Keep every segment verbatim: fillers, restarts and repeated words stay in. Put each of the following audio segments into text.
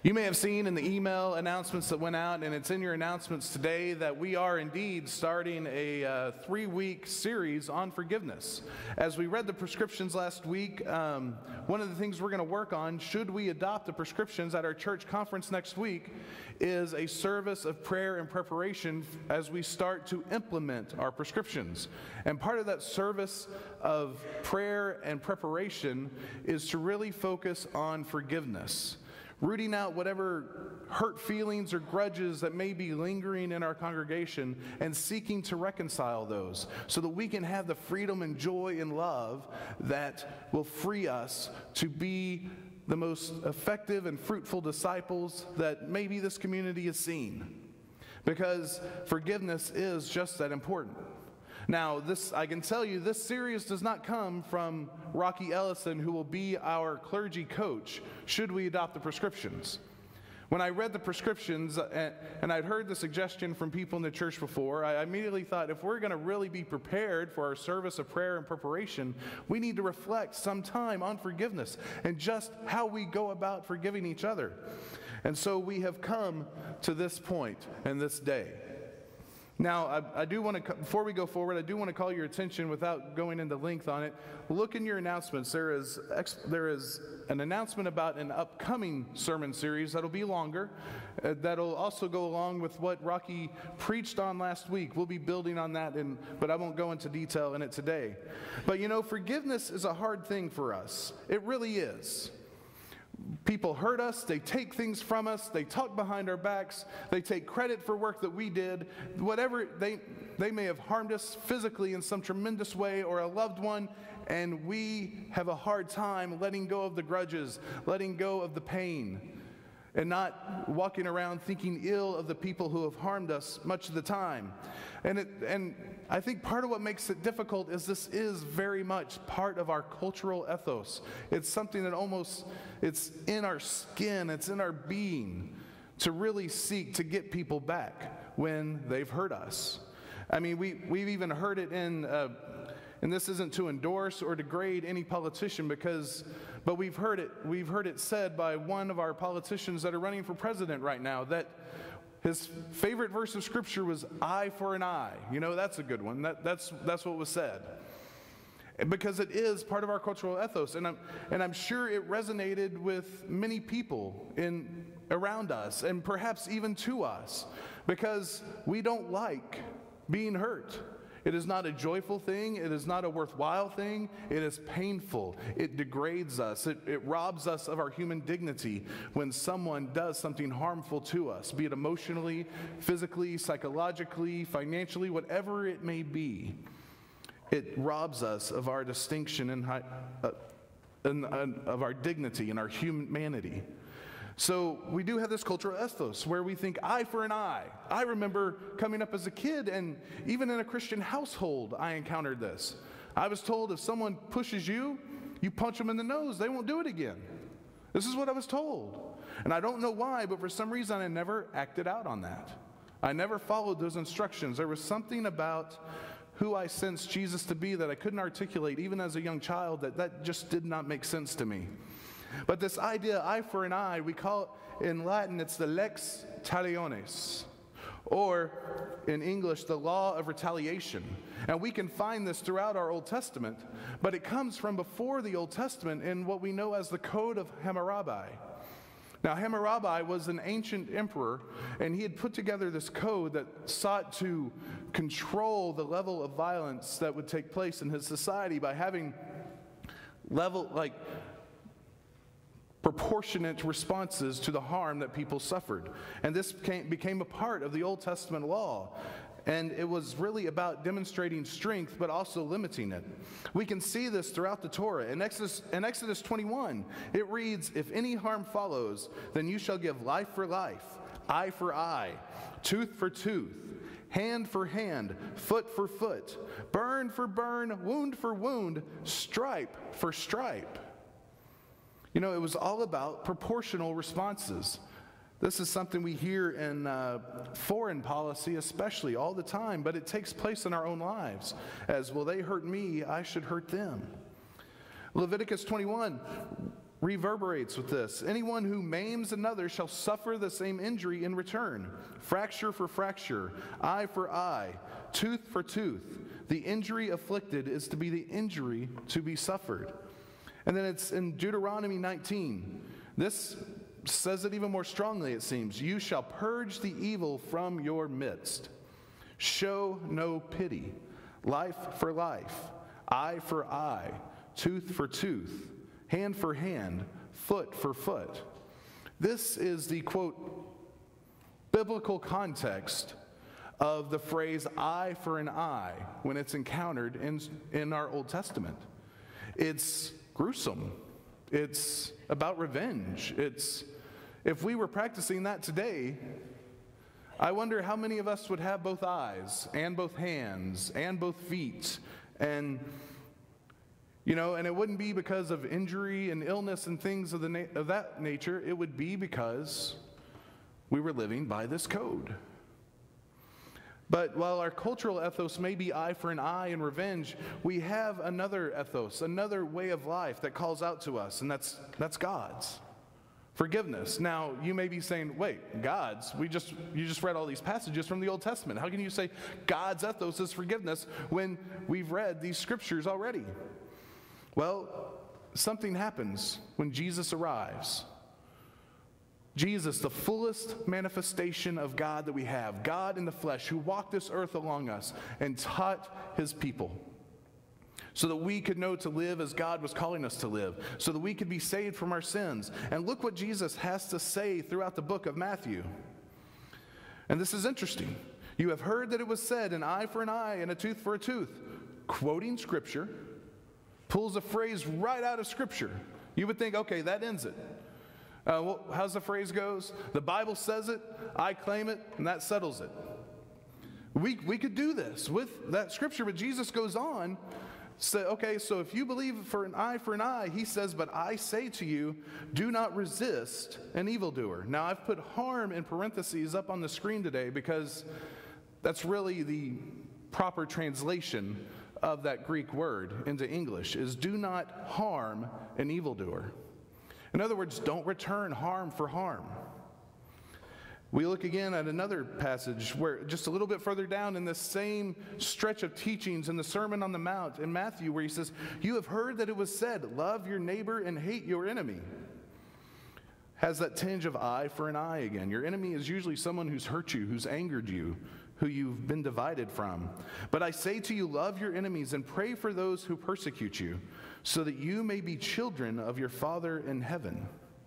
You may have seen in the email announcements that went out, and it's in your announcements today, that we are indeed starting a uh, three-week series on forgiveness. As we read the prescriptions last week, um, one of the things we're going to work on, should we adopt the prescriptions at our church conference next week, is a service of prayer and preparation as we start to implement our prescriptions. And part of that service of prayer and preparation is to really focus on forgiveness. Rooting out whatever hurt feelings or grudges that may be lingering in our congregation and seeking to reconcile those so that we can have the freedom and joy and love that will free us to be the most effective and fruitful disciples that maybe this community has seen. Because forgiveness is just that important. Now, this, I can tell you, this series does not come from Rocky Ellison, who will be our clergy coach, should we adopt the prescriptions. When I read the prescriptions, uh, and I'd heard the suggestion from people in the church before, I immediately thought, if we're going to really be prepared for our service of prayer and preparation, we need to reflect some time on forgiveness and just how we go about forgiving each other. And so we have come to this point and this day. Now, I, I do want to, before we go forward, I do want to call your attention, without going into length on it, look in your announcements. There is, there is an announcement about an upcoming sermon series that'll be longer, uh, that'll also go along with what Rocky preached on last week. We'll be building on that, in, but I won't go into detail in it today. But you know, forgiveness is a hard thing for us. It really is. People hurt us, they take things from us, they talk behind our backs, they take credit for work that we did, whatever, they, they may have harmed us physically in some tremendous way, or a loved one, and we have a hard time letting go of the grudges, letting go of the pain, and not walking around thinking ill of the people who have harmed us much of the time. And, it, and I think part of what makes it difficult is this is very much part of our cultural ethos. It's something that almost, it's in our skin, it's in our being, to really seek to get people back when they've hurt us. I mean, we, we've even heard it in, uh, and this isn't to endorse or degrade any politician, because, but we've heard it, we've heard it said by one of our politicians that are running for president right now, that his favorite verse of scripture was eye for an eye. You know, that's a good one. That, that's, that's what was said. Because it is part of our cultural ethos. And I'm, and I'm sure it resonated with many people in, around us, and perhaps even to us, because we don't like being hurt. It is not a joyful thing. It is not a worthwhile thing. It is painful. It degrades us. It, it robs us of our human dignity when someone does something harmful to us, be it emotionally, physically, psychologically, financially, whatever it may be. It robs us of our distinction and, uh, and, and of our dignity and our humanity. So we do have this cultural ethos where we think eye for an eye. I remember coming up as a kid, and even in a Christian household, I encountered this. I was told if someone pushes you, you punch them in the nose, they won't do it again. This is what I was told. And I don't know why, but for some reason I never acted out on that. I never followed those instructions. There was something about who I sensed Jesus to be that I couldn't articulate, even as a young child, that that just did not make sense to me. But this idea, eye for an eye, we call it, in Latin, it's the lex talionis, or in English, the law of retaliation. And we can find this throughout our Old Testament, but it comes from before the Old Testament in what we know as the Code of Hammurabi. Now, Hammurabi was an ancient emperor, and he had put together this code that sought to control the level of violence that would take place in his society by having level, like, proportionate responses to the harm that people suffered. And this became, became a part of the Old Testament law. And it was really about demonstrating strength, but also limiting it. We can see this throughout the Torah. In Exodus, in Exodus twenty-one, it reads, if any harm follows, then you shall give life for life, eye for eye, tooth for tooth, hand for hand, foot for foot, burn for burn, wound for wound, stripe for stripe. You know, it was all about proportional responses. This is something we hear in uh, foreign policy especially all the time, but it takes place in our own lives. As, well, they hurt me, I should hurt them. Leviticus twenty-one reverberates with this. Anyone who maims another shall suffer the same injury in return. Fracture for fracture, eye for eye, tooth for tooth. The injury afflicted is to be the injury to be suffered. And then it's in Deuteronomy nineteen. This says it even more strongly, it seems. You shall purge the evil from your midst. Show no pity. Life for life, eye for eye, tooth for tooth, hand for hand, foot for foot. This is the, quote, biblical context of the phrase eye for an eye when it's encountered in, in our Old Testament. It's gruesome. It's about revenge. It's, if we were practicing that today, I wonder how many of us would have both eyes and both hands and both feet, and you know, and it wouldn't be because of injury and illness and things of, the na- of that nature. It would be because we were living by this code. But while our cultural ethos may be eye for an eye and revenge, we have another ethos, another way of life that calls out to us, and that's that's God's. Forgiveness. Now, you may be saying, wait, God's? We just you just read all these passages from the Old Testament. How can you say God's ethos is forgiveness when we've read these scriptures already? Well, something happens when Jesus arrives. Jesus, the fullest manifestation of God that we have, God in the flesh, who walked this earth among us and taught his people so that we could know to live as God was calling us to live, so that we could be saved from our sins. And look what Jesus has to say throughout the book of Matthew. And this is interesting. You have heard that it was said, an eye for an eye and a tooth for a tooth. Quoting Scripture, pulls a phrase right out of Scripture. You would think, okay, that ends it. Uh, well, how's the phrase goes? The Bible says it, I claim it, and that settles it. We, we could do this with that Scripture, but Jesus goes on. Say, okay, so if you believe for an eye for an eye, he says, but I say to you, do not resist an evildoer. Now, I've put harm in parentheses up on the screen today because that's really the proper translation of that Greek word into English, is do not harm an evildoer. In other words, don't return harm for harm. We look again at another passage where just a little bit further down in this same stretch of teachings in the Sermon on the Mount in Matthew, where he says, you have heard that it was said, love your neighbor and hate your enemy. Has that tinge of eye for an eye again. Your enemy is usually someone who's hurt you, who's angered you, who you've been divided from. But I say to you, love your enemies and pray for those who persecute you, so that you may be children of your Father in heaven.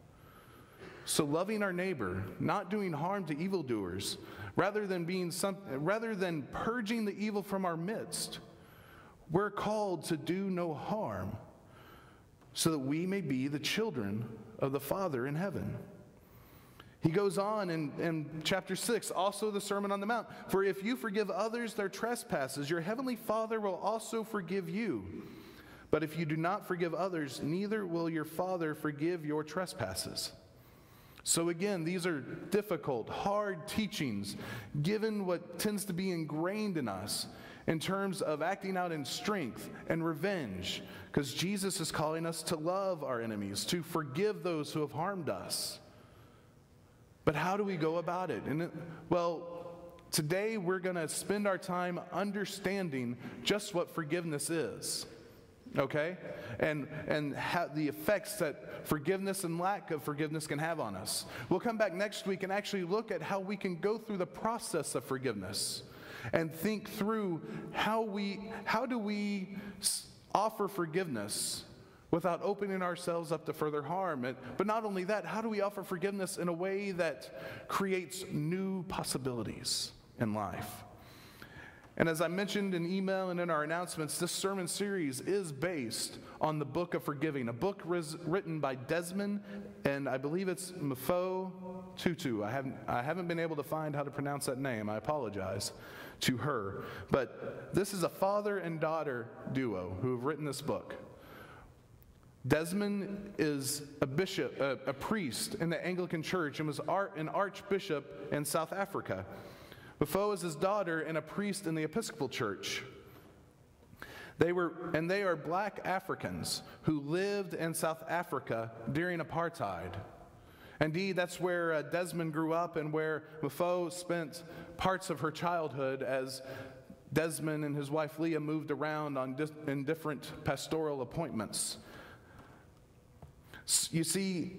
So loving our neighbor, not doing harm to evildoers, rather than being some, rather than purging the evil from our midst, we're called to do no harm, so that we may be the children of the Father in heaven. He goes on in, in chapter six, also the Sermon on the Mount, for if you forgive others their trespasses, your heavenly Father will also forgive you. But if you do not forgive others, neither will your Father forgive your trespasses. So again, these are difficult, hard teachings, given what tends to be ingrained in us in terms of acting out in strength and revenge, because Jesus is calling us to love our enemies, to forgive those who have harmed us. But how do we go about it? And it, well, today we're going to spend our time understanding just what forgiveness is. Okay? And and ha- the effects that forgiveness and lack of forgiveness can have on us. We'll come back next week and actually look at how we can go through the process of forgiveness and think through how we how do we s- offer forgiveness without opening ourselves up to further harm. And, but not only that, how do we offer forgiveness in a way that creates new possibilities in life? And as I mentioned in email and in our announcements, this sermon series is based on the Book of Forgiving, a book ris- written by Desmond, and I believe it's Mfo Tutu. I haven't, I haven't been able to find how to pronounce that name. I apologize to her. But this is a father and daughter duo who have written this book. Desmond is a bishop, a, a priest in the Anglican Church, and was ar- an archbishop in South Africa. Mfo is his daughter and a priest in the Episcopal Church. They were, and they are black Africans who lived in South Africa during apartheid. Indeed, that's where uh, Desmond grew up and where Mafo spent parts of her childhood as Desmond and his wife Leah moved around on di- in different pastoral appointments. You see,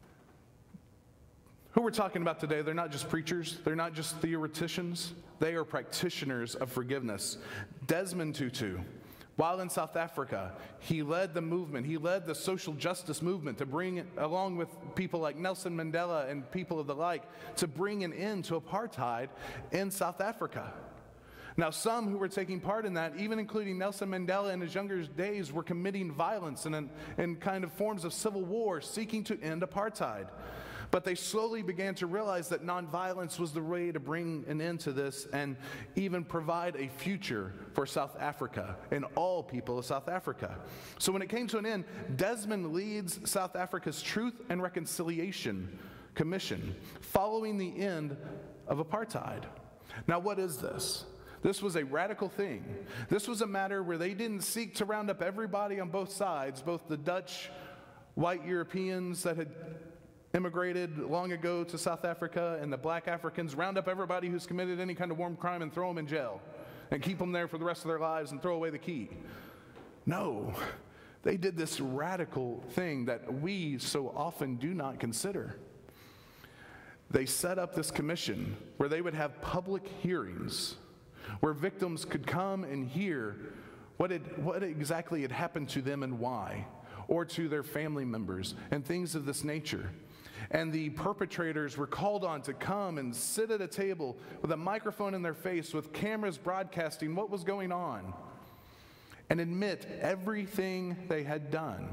who we're talking about today, they're not just preachers, they're not just theoreticians, they are practitioners of forgiveness. Desmond Tutu, while in South Africa, he led the movement, he led the social justice movement to bring, along with people like Nelson Mandela and people of the like, to bring an end to apartheid in South Africa. Now, some who were taking part in that, even including Nelson Mandela in his younger days, were committing violence and, and kind of forms of civil war, seeking to end apartheid. But they slowly began to realize that nonviolence was the way to bring an end to this and even provide a future for South Africa and all people of South Africa. So when it came to an end, Desmond leads South Africa's Truth and Reconciliation Commission, following the end of apartheid. Now, what is this? This was a radical thing. This was a matter where they didn't seek to round up everybody on both sides, both the Dutch, white Europeans that had immigrated long ago to South Africa, and the black Africans, round up everybody who's committed any kind of war crime and throw them in jail and keep them there for the rest of their lives and throw away the key. No, they did this radical thing that we so often do not consider. They set up this commission where they would have public hearings where victims could come and hear what, had, what exactly had happened to them and why, or to their family members and things of this nature. And the perpetrators were called on to come and sit at a table with a microphone in their face with cameras broadcasting what was going on and admit everything they had done.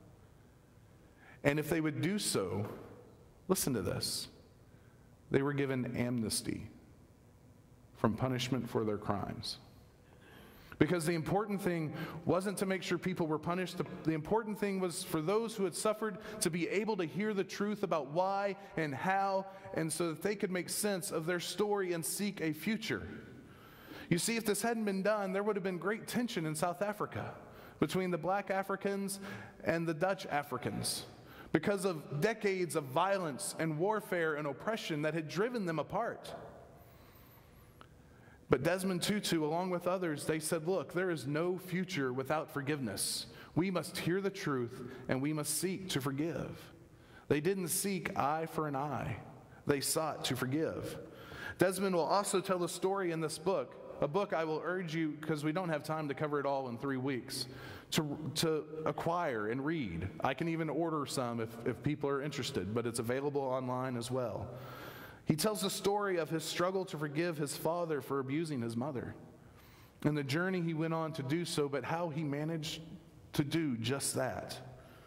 And if they would do so, listen to this, they were given amnesty from punishment for their crimes. Because the important thing wasn't to make sure people were punished. The, the important thing was for those who had suffered to be able to hear the truth about why and how, and so that they could make sense of their story and seek a future. You see, if this hadn't been done, there would have been great tension in South Africa between the black Africans and the Dutch Africans because of decades of violence and warfare and oppression that had driven them apart. But Desmond Tutu, along with others, they said, look, there is no future without forgiveness. We must hear the truth, and we must seek to forgive. They didn't seek eye for an eye. They sought to forgive. Desmond will also tell the story in this book, a book I will urge you, because we don't have time to cover it all in three weeks, to, to acquire and read. I can even order some if, if people are interested, but it's available online as well. He tells the story of his struggle to forgive his father for abusing his mother and the journey he went on to do so, but how he managed to do just that.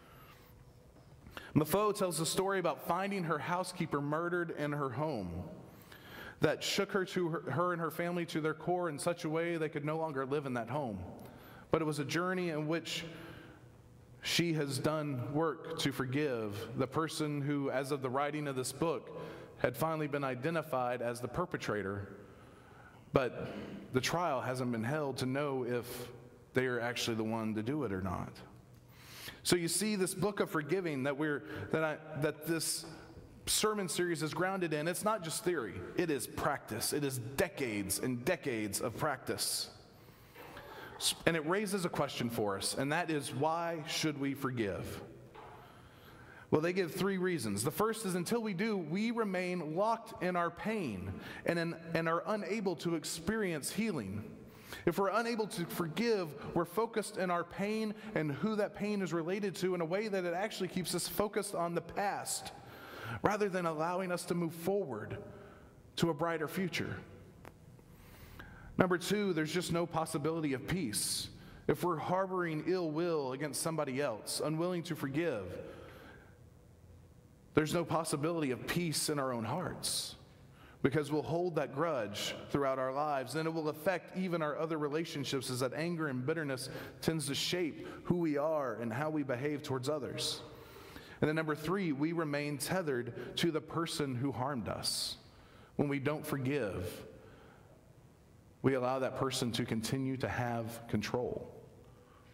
Mafo tells the story about finding her housekeeper murdered in her home that shook her, to her, her and her family to their core in such a way they could no longer live in that home. But it was a journey in which she has done work to forgive the person who, as of the writing of this book, had finally been identified as the perpetrator, but the trial hasn't been held to know if they are actually the one to do it or not. So you see, this book of forgiving that we're that I, that this sermon series is grounded in, it's not just theory, it is practice. It is decades and decades of practice. And it raises a question for us, and that is, why should we forgive? Well, they give three reasons. The first is, until we do, we remain locked in our pain and, in, and are unable to experience healing. If we're unable to forgive, we're focused in our pain and who that pain is related to in a way that it actually keeps us focused on the past rather than allowing us to move forward to a brighter future. Number two, there's just no possibility of peace. If we're harboring ill will against somebody else, unwilling to forgive, there's no possibility of peace in our own hearts because we'll hold that grudge throughout our lives, and it will affect even our other relationships, as that anger and bitterness tends to shape who we are and how we behave towards others. And then number three, we remain tethered to the person who harmed us. When we don't forgive, we allow that person to continue to have control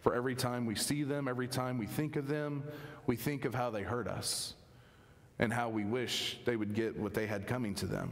For every time we see them, every time we think of them, we think of how they hurt us and how we wish they would get what they had coming to them.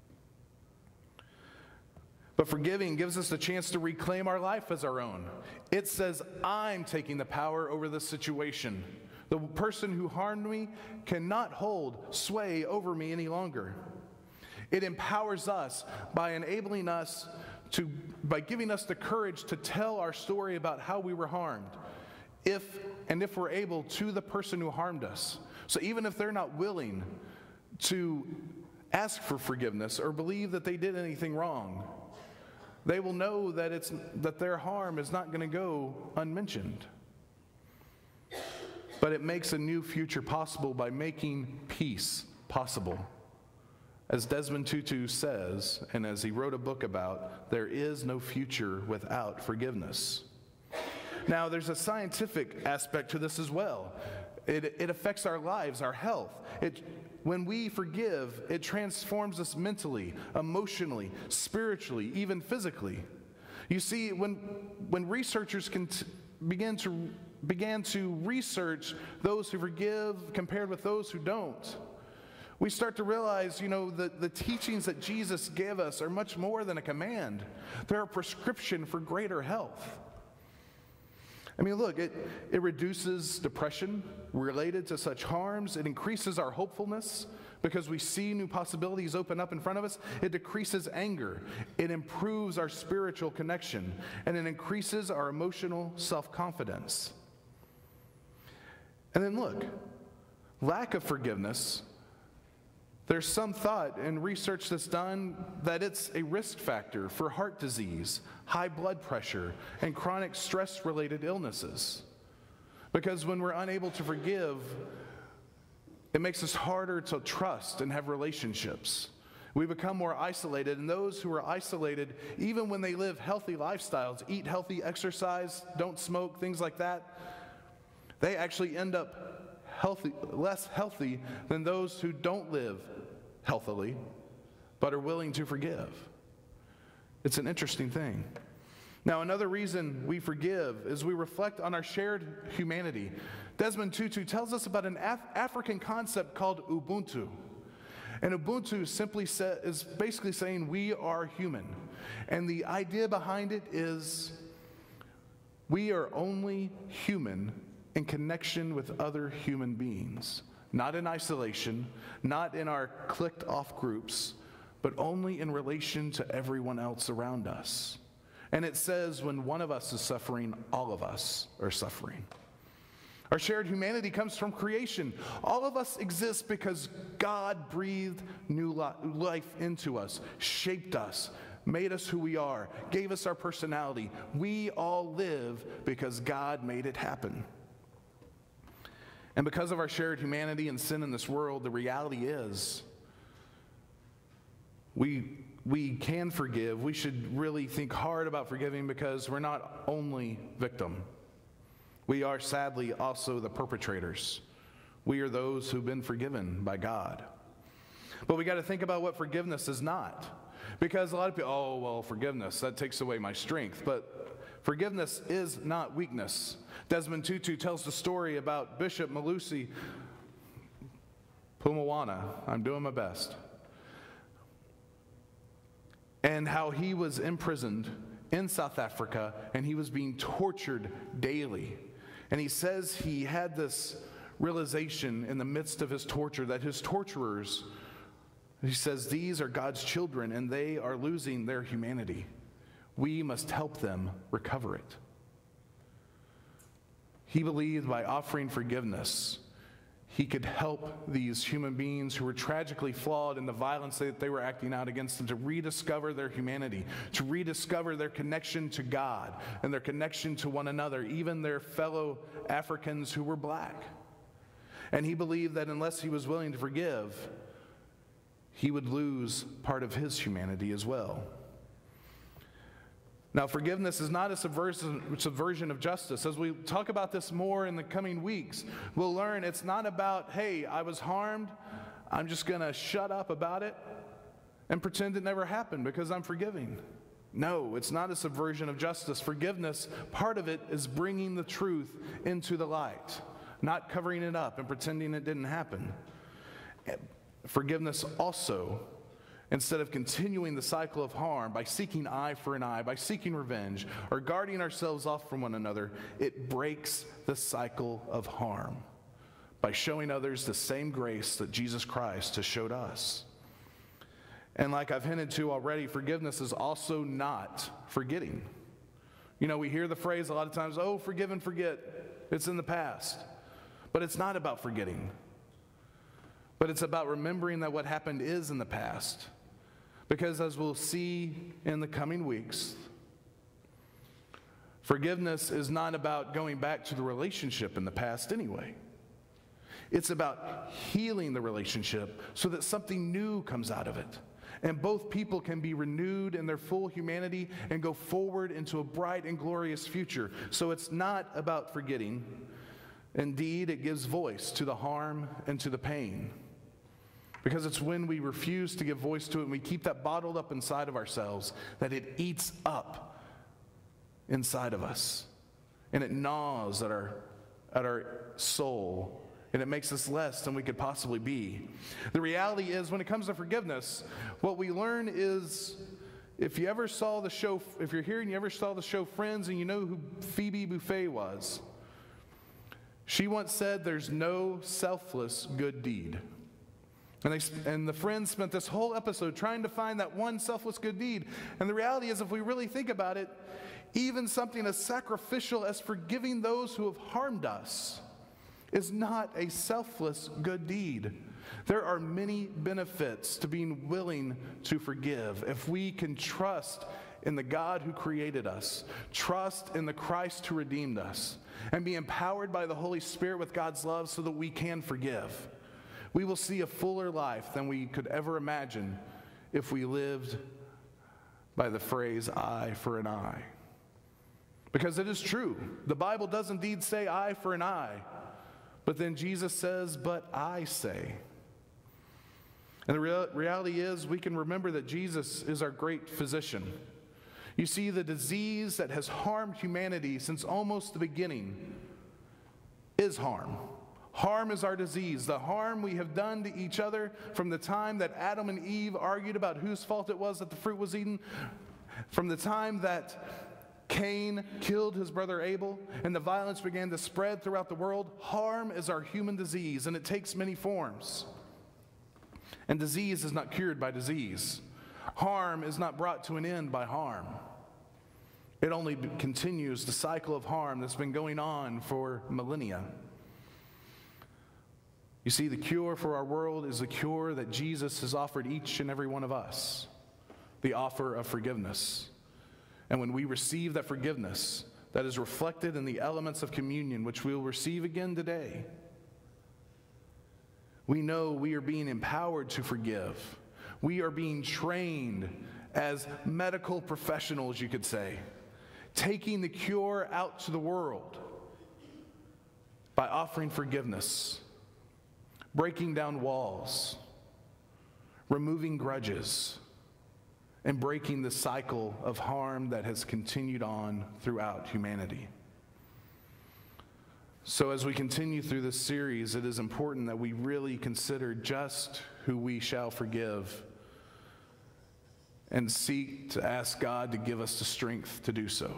But forgiving gives us the chance to reclaim our life as our own. It says, I'm taking the power over this situation. The person who harmed me cannot hold sway over me any longer. It empowers us by enabling us to, by giving us the courage to tell our story about how we were harmed, if and if we're able, to the person who harmed us. So even if they're not willing to ask for forgiveness or believe that they did anything wrong, they will know that it's that their harm is not going to go unmentioned. But it makes a new future possible by making peace possible. As Desmond Tutu says, and as he wrote a book about, there is no future without forgiveness. Now, there's a scientific aspect to this as well. It, it affects our lives, our health. It, when we forgive, it transforms us mentally, emotionally, spiritually, even physically. You see, when, when researchers can t- begin to, began to research those who forgive compared with those who don't, we start to realize, you know, the, the teachings that Jesus gave us are much more than a command. They're a prescription for greater health. I mean, look, it, it reduces depression related to such harms. It increases our hopefulness because we see new possibilities open up in front of us. It decreases anger. It improves our spiritual connection. And it increases our emotional self-confidence. And then look, lack of forgiveness, there's some thought and research that's done that it's a risk factor for heart disease, high blood pressure, and chronic stress-related illnesses. Because when we're unable to forgive, it makes us harder to trust and have relationships. We become more isolated, and those who are isolated, even when they live healthy lifestyles, eat healthy, exercise, don't smoke, things like that, they actually end up healthy, less healthy than those who don't live healthily, but are willing to forgive. It's an interesting thing. Now, another reason we forgive is we reflect on our shared humanity. Desmond Tutu tells us about an Af- African concept called Ubuntu. And Ubuntu simply sa- is basically saying we are human. And the idea behind it is we are only human in connection with other human beings. Not in isolation, not in our clicked off groups, but only in relation to everyone else around us. And it says when one of us is suffering, all of us are suffering. Our shared humanity comes from creation. All of us exist because God breathed new life into us, shaped us, made us who we are, gave us our personality. We all live because God made it happen. And because of our shared humanity and sin in this world, the reality is we, we can forgive. We should really think hard about forgiving because we're not only victim. We are sadly also the perpetrators. We are those who've been forgiven by God. But we got to think about what forgiveness is not. Because a lot of people, oh, well, forgiveness, that takes away my strength. But forgiveness is not weakness. Desmond Tutu tells the story about Bishop Malusi Pumawana. I'm doing my best. And how he was imprisoned in South Africa and he was being tortured daily. And he says he had this realization in the midst of his torture that his torturers, he says, these are God's children and they are losing their humanity. We must help them recover it. He believed by offering forgiveness, he could help these human beings who were tragically flawed in the violence that they were acting out against them to rediscover their humanity, to rediscover their connection to God and their connection to one another, even their fellow Africans who were black. And he believed that unless he was willing to forgive, he would lose part of his humanity as well. Now, forgiveness is not a subversion, subversion of justice. As we talk about this more in the coming weeks, we'll learn it's not about, hey, I was harmed, I'm just going to shut up about it and pretend it never happened because I'm forgiving. No, it's not a subversion of justice. Forgiveness, part of it is bringing the truth into the light, not covering it up and pretending it didn't happen. Forgiveness also, instead of continuing the cycle of harm by seeking eye for an eye, by seeking revenge, or guarding ourselves off from one another, it breaks the cycle of harm by showing others the same grace that Jesus Christ has showed us. And like I've hinted to already, forgiveness is also not forgetting. You know, we hear the phrase a lot of times, oh, forgive and forget. It's in the past. But it's not about forgetting. But it's about remembering that what happened is in the past. Because as we'll see in the coming weeks, forgiveness is not about going back to the relationship in the past anyway. It's about healing the relationship so that something new comes out of it. And both people can be renewed in their full humanity and go forward into a bright and glorious future. So it's not about forgetting. Indeed, it gives voice to the harm and to the pain. Because it's when we refuse to give voice to it and we keep that bottled up inside of ourselves that it eats up inside of us. And it gnaws at our, at our soul. And it makes us less than we could possibly be. The reality is, when it comes to forgiveness, what we learn is, if you ever saw the show, if you're here and you ever saw the show Friends and you know who Phoebe Buffay was, she once said, there's no selfless good deed. And, they, and the Friends spent this whole episode trying to find that one selfless good deed. And the reality is, if we really think about it, even something as sacrificial as forgiving those who have harmed us is not a selfless good deed. There are many benefits to being willing to forgive if we can trust in the God who created us, trust in the Christ who redeemed us, and be empowered by the Holy Spirit with God's love so that we can forgive. We will see a fuller life than we could ever imagine if we lived by the phrase eye for an eye. Because it is true. The Bible does indeed say eye for an eye. But then Jesus says, but I say. And the real, reality is, we can remember that Jesus is our great physician. You see, the disease that has harmed humanity since almost the beginning is harm. Harm is our disease. The harm we have done to each other from the time that Adam and Eve argued about whose fault it was that the fruit was eaten, from the time that Cain killed his brother Abel, and the violence began to spread throughout the world. Harm is our human disease, and it takes many forms. And disease is not cured by disease. Harm is not brought to an end by harm. It only continues the cycle of harm that's been going on for millennia. You see, the cure for our world is the cure that Jesus has offered each and every one of us, the offer of forgiveness. And when we receive that forgiveness, that is reflected in the elements of communion, which we will receive again today, we know we are being empowered to forgive. We are being trained as medical professionals, you could say, taking the cure out to the world by offering forgiveness, breaking down walls, removing grudges, and breaking the cycle of harm that has continued on throughout humanity. So as we continue through this series, it is important that we really consider just who we shall forgive and seek to ask God to give us the strength to do so.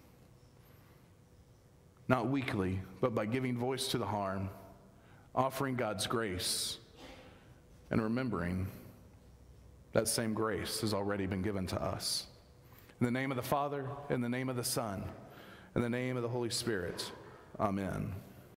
Not weakly, but by giving voice to the harm, offering God's grace, and remembering that same grace has already been given to us. In the name of the Father, in the name of the Son, in the name of the Holy Spirit, amen.